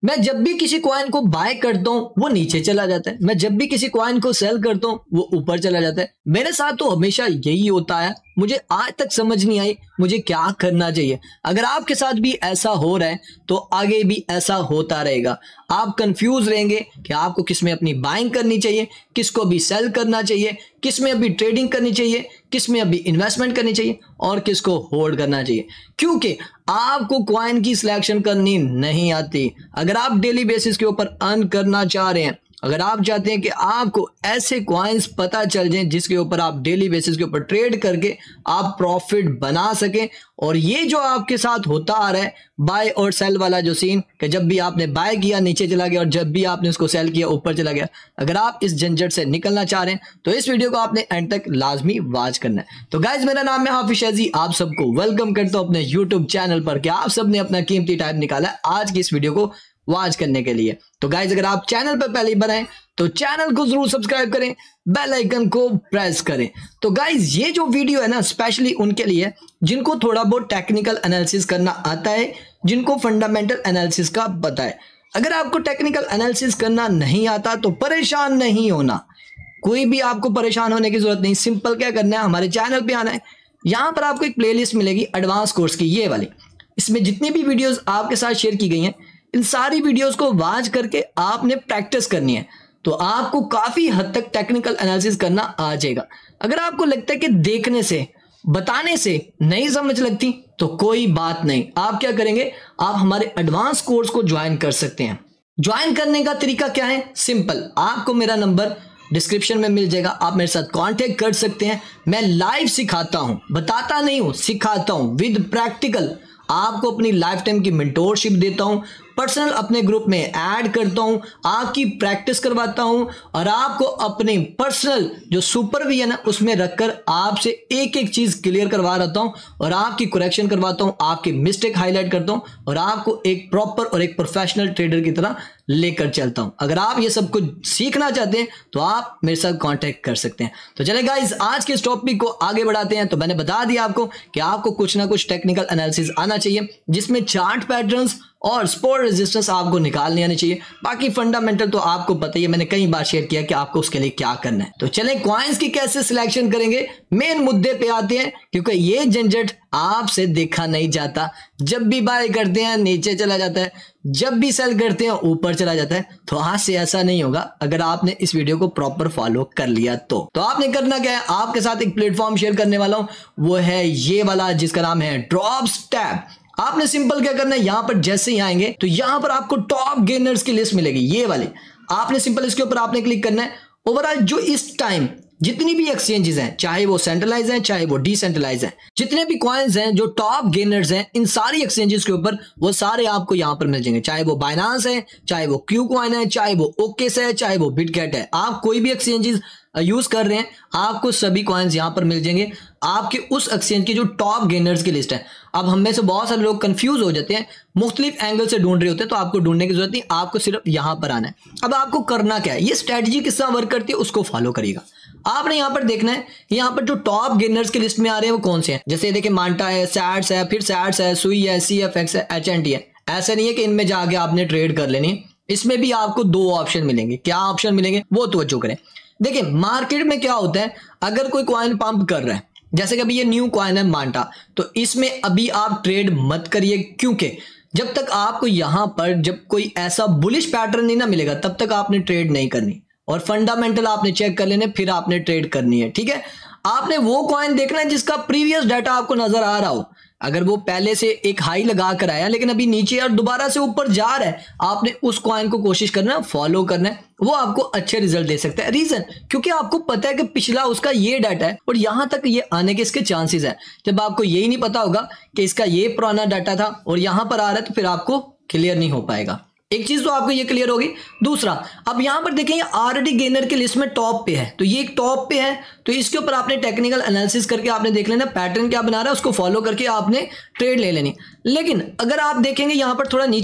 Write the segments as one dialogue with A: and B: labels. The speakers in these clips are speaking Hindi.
A: मैं जब भी किसी कॉइन को बाय करता हूं वो नीचे चला जाता है, मैं जब भी किसी कॉइन को सेल करता हूं वो ऊपर चला जाता है। मेरे साथ तो हमेशा यही होता है, मुझे आज तक समझ नहीं आई मुझे क्या करना चाहिए। अगर आपके साथ भी ऐसा हो रहा है तो आगे भी ऐसा होता रहेगा। आप कंफ्यूज रहेंगे कि आपको किस में अपनी बाइंग करनी चाहिए, किसको भी सेल करना चाहिए, किस में अभी ट्रेडिंग करनी चाहिए, किस में अभी इन्वेस्टमेंट करनी चाहिए और किसको होल्ड करना चाहिए, क्योंकि आपको कॉइन की सिलेक्शन करनी नहीं आती। अगर आप डेली बेसिस के ऊपर अर्न करना चाह रहे हैं, अगर आप चाहते हैं कि आपको ऐसे कॉइन्स पता चल जाएं जिसके ऊपर आप डेली बेसिस के ऊपर ट्रेड करके आप प्रॉफिट बना सकें, और ये जो आपके साथ होता आ रहा है बाय और सेल वाला जो सीन कि जब भी आपने बाय किया नीचे चला गया और जब भी आपने उसको सेल किया ऊपर चला गया, अगर आप इस झंझट से निकलना चाह रहे हैं तो इस वीडियो को आपने एंड तक लाजमी वॉच करना है। तो गाइज मेरा नाम है हाफिज शहजी, आप सबको वेलकम करता हूं अपने यूट्यूब चैनल पर कि आप सबने अपना कीमती टाइम निकाला है आज की इस वीडियो को वॉच करने के लिए। तो गाइज अगर आप चैनल पर पहले ही बनाए तो चैनल को जरूर सब्सक्राइब करें, बेल आइकन को प्रेस करें। तो गाइज ये जो वीडियो है ना स्पेशली उनके लिए जिनको थोड़ा बहुत टेक्निकल एनालिसिस करना आता है, जिनको फंडामेंटल एनालिसिस का पता है। अगर आपको टेक्निकल एनालिसिस करना नहीं आता तो परेशान नहीं होना, कोई भी आपको परेशान होने की जरूरत नहीं। सिंपल क्या करना है, हमारे चैनल पे आना है, यहाँ पर आपको एक प्लेलिस्ट मिलेगी एडवांस कोर्स की, ये वाली। इसमें जितनी भी वीडियोस आपके साथ शेयर की गई हैं इन सारी वीडियोस को वॉच करके आपने प्रैक्टिस करनी है, तो आपको काफी हद तक टेक्निकल एनालिसिस करना आ जाएगा। अगर आपको लगता है कि देखने से बताने से नहीं समझ लगती तो कोई बात नहीं, आप क्या करेंगे, आप हमारे एडवांस कोर्स को ज्वाइन कर सकते हैं। ज्वाइन करने का तरीका क्या है, सिंपल, आपको मेरा नंबर डिस्क्रिप्शन में मिल जाएगा, आप मेरे साथ कांटेक्ट कर सकते हैं। मैं लाइव सिखाता हूं, बताता नहीं हूं, सिखाता हूं विद प्रैक्टिकल। आपको अपनी लाइफ टाइम की मेंटोरशिप देता हूं, पर्सनल अपने ग्रुप में ऐड करता हूं, आपकी प्रैक्टिस करवाता हूं और आपको अपने पर्सनल जो सुपरविजन है उसमें रखकर आपसे एक एक चीज क्लियर करवा रहता हूं और आपकी करेक्शन करवाता हूं, आपकी मिस्टेक हाईलाइट करता हूं और आपको एक प्रॉपर और एक प्रोफेशनल ट्रेडर की तरह लेकर चलता हूं। अगर आप ये सब कुछ सीखना चाहते हैं तो आप मेरे साथ कांटेक्ट कर सकते हैं। तो चले गाइस आज के इस टॉपिक को आगे बढ़ाते हैं। तो मैंने बता दिया आपको कि आपको कुछ ना कुछ टेक्निकल एनालिसिस आना चाहिए जिसमें चार्ट पैटर्न्स और सपोर्ट रेजिस्टेंस आपको निकालने आने चाहिए। बाकी फंडामेंटल तो आपको पता ही है, मैंने कई बार शेयर किया कि आपको उसके लिए क्या करना है। तो चलें कॉइन्स की कैसे सिलेक्शन करेंगे, मेन मुद्दे पे आते हैं, क्योंकि ये झंझट आपसे देखा नहीं जाता। जब भी बाय करते हैं नीचे चला जाता है, जब भी सेल करते हैं ऊपर चला जाता है। तो आज से ऐसा नहीं होगा अगर आपने इस वीडियो को प्रॉपर फॉलो कर लिया तो आपने करना क्या है, आपके साथ एक प्लेटफॉर्म शेयर करने वाला हूं, वो है ये वाला जिसका नाम है ड्रॉप्स टैब। आपने सिंपल क्या करना है, यहां पर जैसे ही आएंगे तो यहां पर आपको टॉप गेनर्स की लिस्ट मिलेगी, ये वाली। आपने सिंपल इसके ऊपर आपने क्लिक करना है। ओवरऑल जो इस टाइम जितनी भी एक्सचेंजेस हैं, चाहे वो सेंट्रलाइज हैं चाहे वो डिसेंट्रलाइज हैं, जितने भी कॉइन्स हैं जो टॉप गेनर्स हैं इन सारी एक्सचेंजेस के ऊपर वो सारे आपको यहां पर मिल जाएंगे। चाहे वो बाइनांस है, चाहे वो क्यू कॉइन है, चाहे वो ओकेस है, चाहे वो बिटगेट है, आप कोई भी एक्सचेंजेस यूज कर रहे हैं आपको सभी कॉइन्स यहां पर मिल जाएंगे आपके उस एक्सचेंज की जो टॉप गेनर्स की लिस्ट है। अब हम में से बहुत सारे लोग कंफ्यूज हो जाते हैं, मुख्तलिफ एंगल से ढूंढ रहे होते हैं, तो आपको ढूंढने की जरूरत नहीं, आपको सिर्फ यहां पर आना है। अब आपको करना क्या है, ये स्ट्रेटजी किस तरह वर्क करती है उसको फॉलो करिएगा। आपने यहां पर देखना है, यहां पर जो टॉप गेनर्स की लिस्ट में आ रहे हैं वो कौन से हैं। जैसे देखिए मांटा है, सैट्स है, फिर सैट्स है, सुई है, CFX है, HNT है। ऐसा नहीं है कि इनमें जाके आपने ट्रेड कर लेनी, इसमें भी आपको दो ऑप्शन मिलेंगे। क्या ऑप्शन मिलेंगे वो तवज्जो करें। देखिए मार्केट में क्या होता है, अगर कोई कॉइन पंप कर रहा है, जैसे कि अभी ये न्यू कॉइन है मांटा, तो इसमें अभी आप ट्रेड मत करिए, क्योंकि जब तक आपको यहां पर जब कोई ऐसा बुलिश पैटर्न नहीं ना मिलेगा तब तक आपने ट्रेड नहीं करनी, और फंडामेंटल आपने चेक कर लेने फिर आपने ट्रेड करनी है। ठीक है, आपने वो कॉइन देखना है जिसका प्रीवियस डाटा आपको नजर आ रहा हो। अगर वो पहले से एक हाई लगा कर आया लेकिन अभी नीचे और दोबारा से ऊपर जा रहा है, आपने उस कॉइन को कोशिश करना है फॉलो करना है, वो आपको अच्छे रिजल्ट दे सकता है। रीजन क्योंकि आपको पता है कि पिछला उसका ये डाटा है और यहां तक ये आने के इसके चांसेस है। जब आपको यही नहीं पता होगा कि इसका ये पुराना डाटा था और यहां पर आ रहा है तो फिर आपको क्लियर नहीं हो पाएगा। एक चीज तो आपको ये क्लियर होगी। दूसरा, अब यहां पर देखें ऑलरेडी गेनर की लिस्ट में टॉप पे है, तो ये एक टॉप पे है, तो इसके ऊपर आपने टेक्निकल एनालिसिस करके आपने देख लेना पैटर्न क्या बना रहा है, उसको फॉलो करके आपने ट्रेड ले लेनी। लेकिन अगर आप देखेंगे यहां पर थोड़ा नीचे आए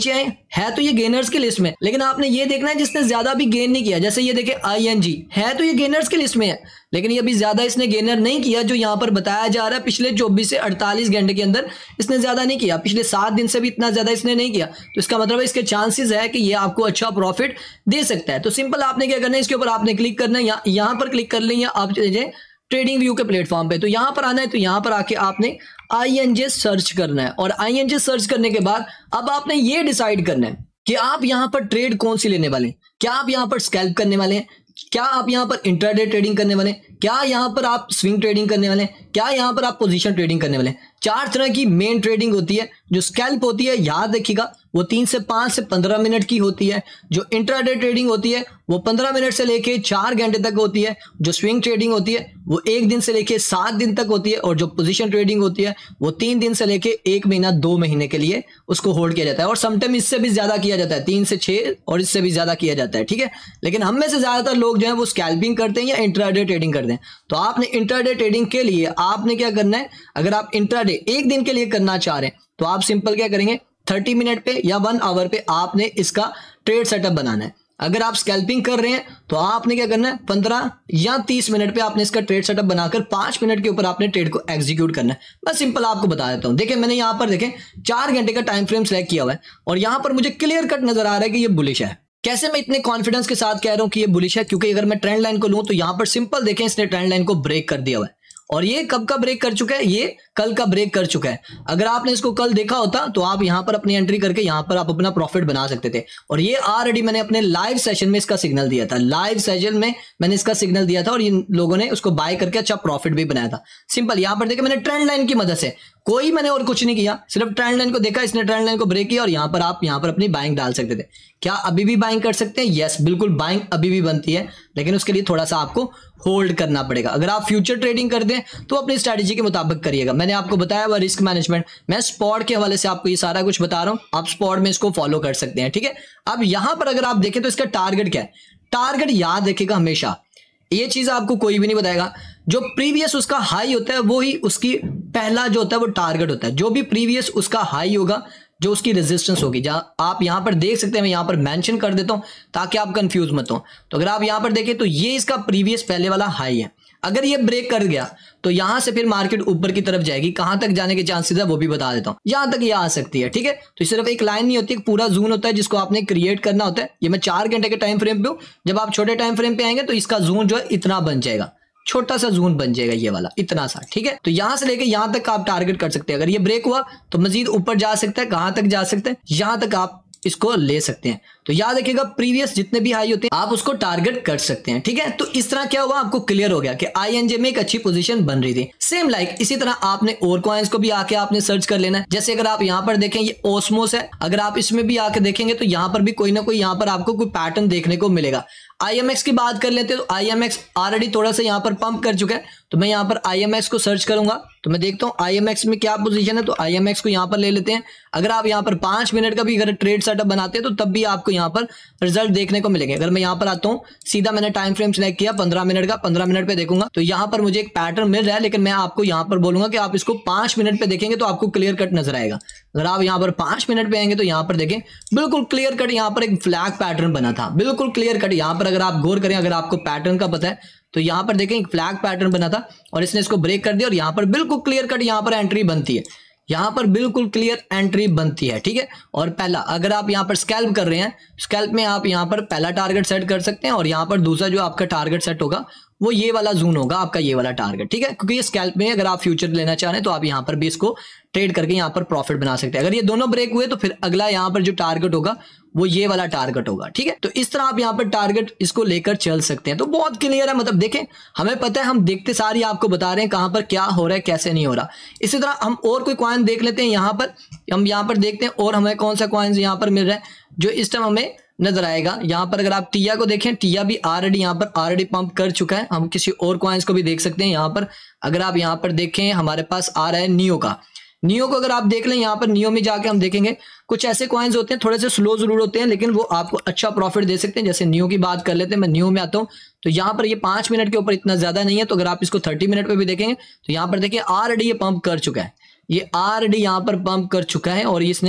A: है तो ये गेनर्स की लिस्ट में, लेकिन आपने ये देखना है जिसने ज्यादा भी गेन नहीं किया। जैसे ये देखे ING है तो ये गेनर्स की लिस्ट में है, लेकिन ये अभी ज्यादा इसने गेनर नहीं किया जो यहाँ पर बताया जा रहा है। पिछले 24 से 48 घंटे के अंदर इसने ज्यादा नहीं किया, पिछले 7 दिन से भी इतना ज्यादा इसने नहीं किया, तो इसका मतलब है इसके चांसेस है कि ये आपको अच्छा प्रॉफिट दे सकता है। तो सिंपल आपने क्या करना है, इसके ऊपर आपने क्लिक करना है, यहाँ पर क्लिक कर लें, आप चले जाए ट्रेडिंग व्यू के प्लेटफॉर्म पे, तो यहाँ पर आना है, तो यहाँ पर आके आपने ING सर्च करना है, और ING सर्च करने के बाद अब आपने ये डिसाइड करना है कि आप यहाँ पर ट्रेड कौन सी लेने वाले हैं। क्या आप यहाँ पर स्कैल्प करने वाले हैं, क्या आप यहाँ पर इंट्राडे ट्रेडिंग करने वाले हैं, क्या यहाँ पर आप स्विंग ट्रेडिंग करने वाले हैं, क्या यहाँ पर आप पोजीशन ट्रेडिंग करने वाले हैं। 4 तरह की मेन ट्रेडिंग होती है। जो स्कैल्प होती है याद रखिएगा वो 3 से 5 से 15 मिनट की होती है। जो इंट्राडे ट्रेडिंग होती है वो 15 मिनट से लेके 4 घंटे तक होती है। जो स्विंग ट्रेडिंग होती है वो 1 दिन से लेके 7 दिन तक होती है, और जो पोजीशन ट्रेडिंग होती है वो 3 दिन से लेके 1 महीना 2 महीने के लिए उसको होल्ड किया जाता है, और समटाइम इससे भी ज्यादा किया जाता है, 3 से 6 और इससे भी ज्यादा किया जाता है, ठीक है। लेकिन हम में से ज्यादातर लोग जो है वो स्कैल्पिंग करते हैं या इंट्राडे ट्रेडिंग करते हैं। तो आपने इंट्राडे ट्रेडिंग के लिए आपने क्या करना है, अगर आप इंट्राडे 1 दिन के लिए करना चाह रहे हैं तो आप सिंपल क्या करेंगे, 30 मिनट पे या 1 आवर पे आपने इसका ट्रेड सेटअप बनाना है। अगर आप स्कैल्पिंग कर रहे हैं तो आपने क्या करना है, 15 या 30 मिनट पे आपने इसका ट्रेड सेटअप बनाकर 5 मिनट के ऊपर आपने ट्रेड को एग्जीक्यूट करना है। मैं सिंपल आपको बता देता हूं। देखिए मैंने यहां पर देखें 4 घंटे का टाइम फ्रेम सेलेक्ट किया हुआ है, और यहां पर मुझे क्लियर कट नजर आ रहा है कि ये बुलिश है। कैसे मैं इतने कॉन्फिडेंस के साथ कह रहा हूं कि ये बुलिश है, क्योंकि अगर मैं ट्रेंड लाइन को लूं तो यहां पर सिंपल देखें इसने ट्रेंड लाइन को ब्रेक कर दिया हुआ है, और ये कब का ब्रेक कर चुका है, ये कल का ब्रेक कर चुका है। अगर आपने इसको कल देखा होता तो आप यहां पर अपनी एंट्री करके यहां पर आप अपना प्रॉफिट बना सकते थे, और ये ऑलरेडी मैंने अपने लाइव सेशन में इसका सिग्नल दिया था। लाइव सेशन में मैंने इसका सिग्नल दिया था और इन लोगों ने उसको बाय करके अच्छा प्रॉफिट भी बनाया था। सिंपल यहां पर देखिए मैंने ट्रेंड लाइन की मदद से, कोई मैंने और कुछ नहीं किया, सिर्फ ट्रेंड लाइन को देखा, इसने ट्रेंड लाइन को ब्रेक किया, और यहां पर आप यहां पर अपनी बाइंग डाल सकते थे। क्या अभी भी बाइंग कर सकते हैं? यस बिल्कुल, बाइंग अभी भी बनती है, लेकिन उसके लिए थोड़ा सा आपको होल्ड करना पड़ेगा। अगर आप फ्यूचर ट्रेडिंग करते हैं तो अपनी स्ट्रेटेजी के मुताबिक करिएगा। मैंने आपको बताया हुआ रिस्क मैनेजमेंट, मैं स्पॉट के हवाले से आपको ये सारा कुछ बता रहा हूं, आप स्पॉट में इसको फॉलो कर सकते हैं, ठीक है। अब यहां पर अगर आप देखें तो इसका टारगेट क्या है, टारगेट याद रखिएगा हमेशा, ये चीज आपको कोई भी नहीं बताएगा। जो प्रीवियस उसका हाई होता है वो ही उसकी पहला जो होता है वो टारगेट होता है। जो भी प्रीवियस उसका हाई होगा, जो उसकी रेजिस्टेंस होगी, जहां आप यहां पर देख सकते हैं, मैं यहां पर मेंशन कर देता हूं ताकि आप कंफ्यूज मत हो। तो अगर आप यहां पर देखें तो ये इसका प्रीवियस पहले वाला हाई है। अगर ये ब्रेक कर गया तो यहां से फिर मार्केट ऊपर की तरफ जाएगी। कहां तक जाने के चांसेस है वो भी बता देता हूं, यहां तक ये आ सकती है, ठीक है। तो सिर्फ एक लाइन नहीं होती, एक पूरा जोन होता है जिसको आपने क्रिएट करना होता है। ये मैं 4 घंटे के टाइम फ्रेम पे हूं, जब आप छोटे टाइम फ्रेम पे आएंगे तो इसका जोन जो है इतना बन जाएगा, छोटा सा जोन बन जाएगा ये वाला, इतना सा, ठीक है। तो यहां से लेके यहां तक आप टारगेट कर सकते हैं। अगर ये ब्रेक हुआ तो मजीद ऊपर जा सकता है, कहां तक जा सकते हैं, यहां तक आप इसको ले सकते हैं। तो याद रखिएगा प्रीवियस जितने भी हाई होते हैं आप उसको टारगेट कर सकते हैं, ठीक है। तो इस तरह क्या हुआ, आपको क्लियर हो गया कि ING में एक अच्छी पोजीशन बन रही थी। सेम लाइक इसी तरह आपने और कॉइन्स को भी आके आपने सर्च कर लेना है। जैसे अगर आप यहां पर देखें ये ओस्मोस है, अगर आप इसमें भी आके देखेंगे तो यहां पर भी कोई ना कोई यहां पर आपको कोई पैटर्न देखने को मिलेगा। IMX की बात कर लेते हैं तो IMX ऑलरेडी थोड़ा सा यहां पर पंप कर चुका है, तो मैं यहां पर IMX को सर्च करूंगा तो मैं देखता हूं IMX में क्या पोजीशन है, तो IMX को यहां पर ले लेते हैं। अगर आप यहां पर 5 मिनट का भी अगर ट्रेड सेटअप बनाते हैं तो तब भी आपको यहां पर रिजल्ट देखने को मिलेंगे। अगर मैं यहां पर आता हूं, सीधा मैंने टाइम फ्रेम सिलेक्ट किया 15 मिनट का, 15 मिनट पे देखूंगा तो यहां पर मुझे एक पैटर्न मिल रहा है, लेकिन मैं आपको यहां पर बोलूंगा कि आप इसको 5 मिनट पे देखेंगे तो आपको क्लियर कट नजर आएगा। अगर आप यहां पर 5 मिनट पे आएंगे तो यहां पर देखें बिल्कुल क्लियर कट यहां पर एक फ्लैग पैटर्न बना था, बिल्कुल क्लियर कट। यहां पर अगर आप गौर करें, अगर आपको पैटर्न का पता है तो यहां पर देखें एक फ्लैग पैटर्न बना था और इसने इसको ब्रेक कर दिया, और यहां पर बिल्कुल क्लियर कट यहां पर एंट्री बनती है, यहां पर बिल्कुल क्लियर एंट्री बनती है, ठीक है। और पहला अगर आप यहां पर स्कैल्प कर रहे हैं, स्कैल्प में आप यहां पर पहला टारगेट सेट कर सकते हैं, और यहां पर दूसरा जो आपका टारगेट सेट होगा वो ये वाला जोन होगा आपका, ये वाला टारगेट, ठीक है। क्योंकि ये स्कैल्प में अगर आप फ्यूचर लेना चाह रहे हैं तो आप यहां पर भी इसको ट्रेड करके यहां पर प्रॉफिट बना सकते हैं। अगर ये दोनों ब्रेक हुए तो फिर अगला यहां पर जो टारगेट होगा वो ये वाला टारगेट होगा, ठीक है। तो इस तरह आप यहां पर टारगेट इसको लेकर चल सकते हैं। तो बहुत क्लियर है, मतलब देखें हमें पता है, हम देखते सारी आपको बता रहे हैं कहां पर क्या हो रहा है कैसे नहीं हो रहा। इसी तरह हम और कोई कॉइन देख लेते हैं, यहां पर हम यहां पर देखते हैं और हमें कौन सा कॉइन यहां पर मिल रहा है जो इस टाइम हमें नजर आएगा। यहां पर अगर आप टिया को देखें, टिया भी ऑलरेडी यहां पर ऑलरेडी पंप कर चुका है। हम किसी और कॉइन्स को भी देख सकते हैं। यहां पर अगर आप यहां पर देखें हमारे पास आ रहा है नियो का, नियो को अगर आप देख लें, यहां पर नियो में जाके हम देखेंगे कुछ ऐसे कॉइन्स होते हैं थोड़े से स्लो जरूर होते हैं लेकिन वो आपको अच्छा प्रॉफिट दे सकते हैं। जैसे नियो की बात कर लेते हैं, मैं नियो में आता हूं तो यहां पर ये 5 मिनट के ऊपर इतना ज्यादा नहीं है, तो अगर आप इसको 30 मिनट पे भी देखेंगे तो यहां पर देखिए ऑलरेडी ये पंप कर चुका है, ये ऑलरेडी यहां पर पंप कर चुका है और इसने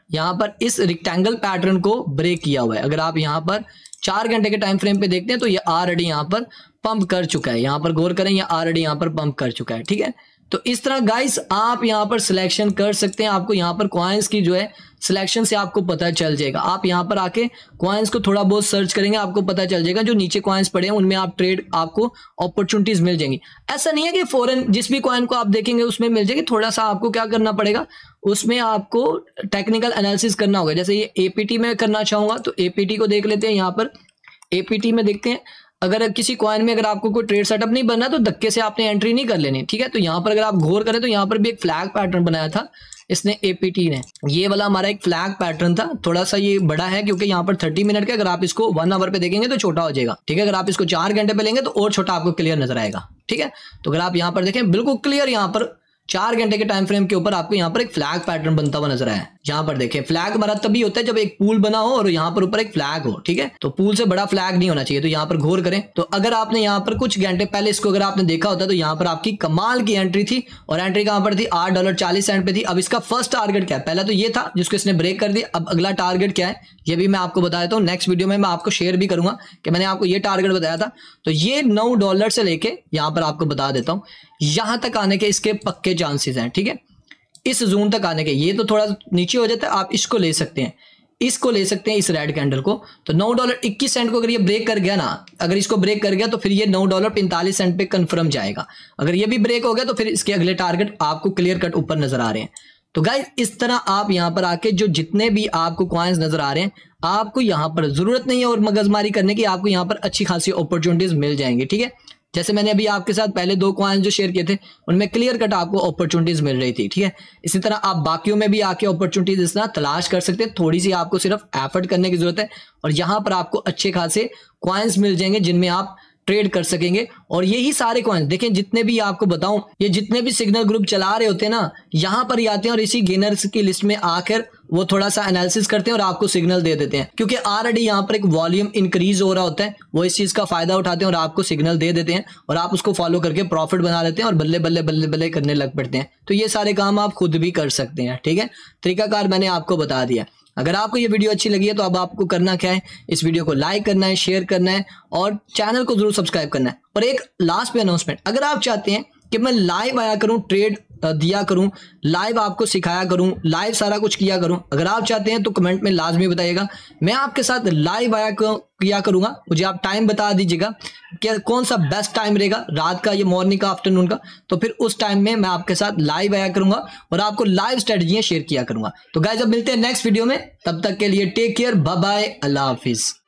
A: यहाँ पर इस रेक्टेंगल पैटर्न को ब्रेक किया हुआ है। अगर आप यहाँ पर 4 घंटे के टाइम फ्रेम पे देखते हैं तो ये ऑलरेडी यहाँ पर पंप कर चुका है। यहाँ पर गौर करें, ये ऑलरेडी यहाँ पर पंप कर चुका है। ठीक है, तो इस तरह गाइस आप यहाँ पर सिलेक्शन कर सकते हैं। आपको यहाँ पर कॉइन्स की जो है सिलेक्शन से आपको पता चल जाएगा। आप यहाँ पर आके कॉइन्स को थोड़ा बहुत सर्च करेंगे, आपको पता चल जाएगा जो नीचे कॉइन्स पड़े हैं उनमें आप ट्रेड, आपको अपॉर्चुनिटीज मिल जाएंगी। ऐसा नहीं है कि फॉरेन जिस भी कॉइन को आप देखेंगे उसमें मिल जाएगी, थोड़ा सा आपको क्या करना पड़ेगा, उसमें आपको टेक्निकल एनालिसिस करना होगा। जैसे ये एपीटी में करना चाहूंगा तो एपीटी को देख लेते हैं। यहाँ पर एपीटी में देखते हैं, अगर किसी कॉइन में अगर आपको कोई ट्रेड सेटअप नहीं बनना तो धक्के से आपने एंट्री नहीं कर लेनी। ठीक है, तो यहाँ पर अगर आप गौर करें तो यहाँ पर भी एक फ्लैग पैटर्न बनाया था इसने एपीटी ने। ये वाला हमारा एक फ्लैग पैटर्न था, थोड़ा सा ये बड़ा है क्योंकि यहाँ पर 30 मिनट के, अगर आप इसको 1 आवर पे देखेंगे तो छोटा हो जाएगा। ठीक है, अगर आप इसको 4 घंटे पे लेंगे तो और छोटा आपको क्लियर नजर आएगा। ठीक है, तो अगर आप यहाँ पर देखें बिल्कुल क्लियर, यहाँ पर 4 घंटे के टाइम फ्रेम के ऊपर आपको यहाँ पर एक फ्लैग पैटर्न बनता हुआ नजर आया। यहाँ पर देखें, फ्लैग हमारा तभी होता है जब एक पूल बना हो और यहाँ पर ऊपर एक फ्लैग हो। ठीक है, तो पूल से बड़ा फ्लैग नहीं होना चाहिए। तो यहाँ पर गौर करें, तो अगर आपने यहाँ पर कुछ घंटे पहले इसको अगर आपने देखा होता तो यहाँ पर आपकी कमाल की एंट्री थी, और एंट्री कहां पर थी, $8.40 पे थी। अब इसका फर्स्ट टारगेट क्या है, पहला तो ये था जिसको इसने ब्रेक कर दिया। अब अगला टारगेट क्या है ये भी मैं आपको बता देता हूँ, नेक्स्ट वीडियो में मैं आपको शेयर भी करूंगा कि मैंने आपको ये टारगेट बताया था। तो ये $9 से लेके यहाँ पर आपको बता देता हूँ, यहां तक आने के इसके पक्के चांसेस हैं। ठीक है, इस जोन तक आने के, ये तो थोड़ा नीचे हो जाता है, आप इसको ले सकते हैं, इसको ले सकते हैं, इस रेड कैंडल को। तो $9.21 को अगर ये ब्रेक कर गया ना, अगर इसको ब्रेक कर गया तो फिर ये $9.45 पे कंफर्म जाएगा। अगर ये भी ब्रेक हो गया तो फिर इसके अगले टारगेट आपको क्लियर कट ऊपर नजर आ रहे हैं। तो गाइस इस तरह आप यहां पर आके जो जितने भी आपको कॉइन्स नजर आ रहे हैं, आपको यहां पर जरूरत नहीं है और मगजमारी करने की, आपको यहां पर अच्छी खासी अपॉर्चुनिटीज मिल जाएंगी। ठीक है, जैसे मैंने अभी आपके साथ पहले 2 कॉइन्स जो शेयर किए थे उनमें क्लियर कट आपको अपॉर्चुनिटीज मिल रही थी। ठीक है, इसी तरह आप बाकियों में भी आके अपॉर्चुनिटीज इस तरह तलाश कर सकते हैं। थोड़ी सी आपको सिर्फ एफर्ट करने की जरूरत है और यहां पर आपको अच्छे खासे कॉइन्स मिल जाएंगे जिनमें आप ट्रेड कर सकेंगे। और यही सारे कॉइन्स देखें, जितने भी आपको बताऊं, ये जितने भी सिग्नल ग्रुप चला रहे होते हैं ना, यहां पर ही आते हैं और इसी गेनर्स की लिस्ट में आकर वो थोड़ा सा एनालिसिस करते हैं और आपको सिग्नल दे देते हैं, क्योंकि ऑलरेडी यहां पर एक वॉल्यूम इंक्रीज हो रहा होता है। वो इस चीज का फायदा उठाते हैं और आपको सिग्नल दे देते हैं और आप उसको फॉलो करके प्रॉफिट बना लेते हैं और बल्ले बल्ले बल्ले बल्ले करने लग पड़ते हैं। तो ये सारे काम आप खुद भी कर सकते हैं। ठीक है, तरीकाकार मैंने आपको बता दिया। अगर आपको ये वीडियो अच्छी लगी है तो अब आपको करना क्या है, इस वीडियो को लाइक करना है, शेयर करना है और चैनल को जरूर सब्सक्राइब करना है। और एक लास्ट पे अनाउंसमेंट, अगर आप चाहते हैं कि मैं लाइव आया करूं, ट्रेड दिया करूं, लाइव आपको सिखाया करूं, लाइव सारा कुछ किया करूं, अगर आप चाहते हैं तो कमेंट में लाजमी बताइएगा। मैं आपके साथ लाइव आया किया करूंगा। मुझे आप टाइम बता दीजिएगा कि कौन सा बेस्ट टाइम रहेगा, रात का, ये मॉर्निंग का, आफ्टरनून का, तो फिर उस टाइम में मैं आपके साथ लाइव आया करूंगा और आपको लाइव स्ट्रेटजियां शेयर किया करूंगा। तो गाइस अब मिलते हैं नेक्स्ट वीडियो में, तब तक के लिए टेक केयर, बाय बाय, अल्लाह हाफिज।